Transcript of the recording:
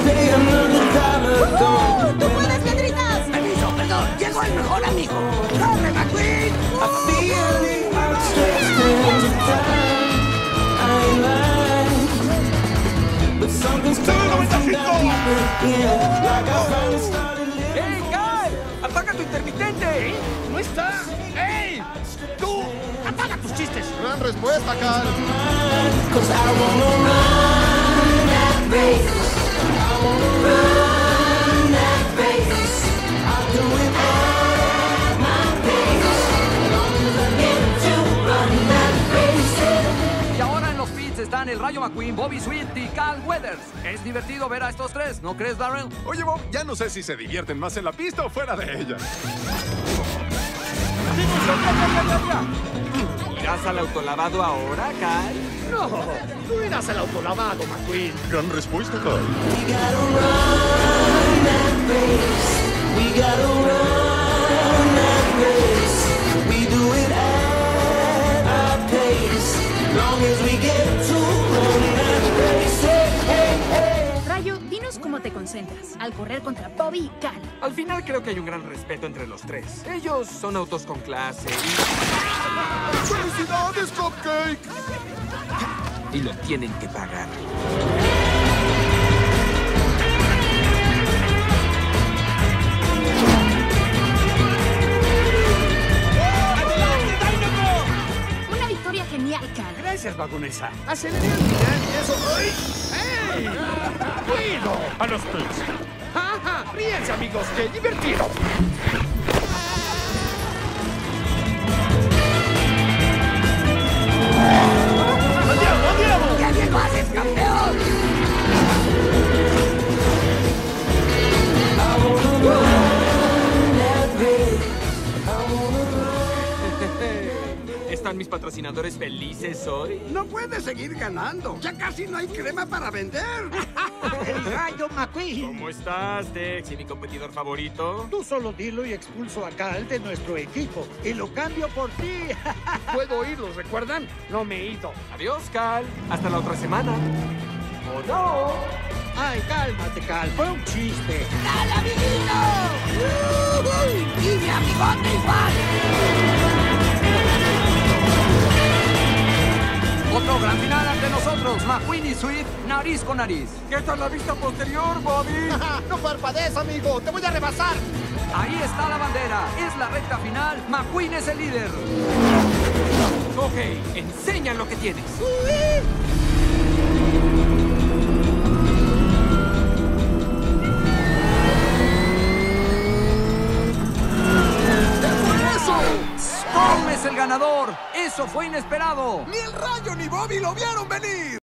¡Tú puedes, piedritas! Permiso, perdón. Llegó el mejor amigo. ¡Corre, McQueen! ¡Hey, Cal! ¡Apaga tu intermitente! ¡No está! ¡Ey! ¡Tú! ¡Apaga tus chistes! Gran respuesta, Cal. Y ahora en los pits están el Rayo McQueen, Bobby Sweet y Cal Weathers. Es divertido ver a estos tres, ¿no crees, Darrell? Oye, Bob, ya no sé si se divierten más en la pista o fuera de ella. ¿Irás al autolavado ahora, Cal? No, tú irás al autolavado, McQueen. Gran respuesta, Cal. Rayo, dinos cómo te concentras al correr contra Bobby y Cal. Al final creo que hay un gran respeto entre los tres. Ellos son autos con clase ¡Felicidades, Cupcake! y lo tienen que pagar. Una victoria genial, Cal. Gracias, vagonesa. Aceleré al final y eso... ¡Ay! ¡Ey! ¡Cuido! ¡A los pits! ¡Ja, ja! ¡Ríense, amigos! ¡Qué divertido! ¡Andiamo! ¡Qué bien lo haces, campeón! ¿Están mis patrocinadores felices hoy? No puedes seguir ganando. Ya casi no hay crema para vender. El Rayo McQueen. ¿Cómo estás, Tex? ¿Y mi competidor favorito? Tú solo dilo y expulso a Cal de nuestro equipo. Y lo cambio por ti. Puedo oírlos, ¿recuerdan? No me he ido. Adiós, Cal. Hasta la otra semana. ¡Oh, no! Ay, cálmate, Cal. Fue un chiste. ¡Dale, amiguito! ¡Y mi amigote igual! Otro gran final ante nosotros. McQueen y Sweet, nariz con nariz. ¿Qué tal la vista posterior, Bobby? ¡No parpadees, amigo! ¡Te voy a rebasar! Ahí está la bandera. Es la recta final. McQueen es el líder. Ok, enseña lo que tienes. ¡Tom es el ganador! ¡Eso fue inesperado! Ni el Rayo ni Bobby lo vieron venir.